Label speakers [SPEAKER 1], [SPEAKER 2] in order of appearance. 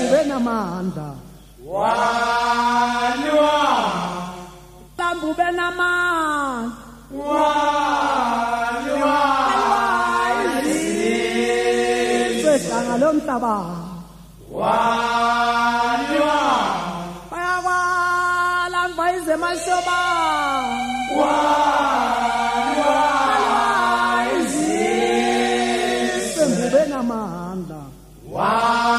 [SPEAKER 1] benamandla
[SPEAKER 2] waliwa
[SPEAKER 1] Lambu benamandla
[SPEAKER 2] waliwa
[SPEAKER 1] Sehlanga lomhlaba
[SPEAKER 2] waliwa
[SPEAKER 1] bayakwala mbayize mashoba
[SPEAKER 2] waliwa
[SPEAKER 1] benamandla
[SPEAKER 2] waliwa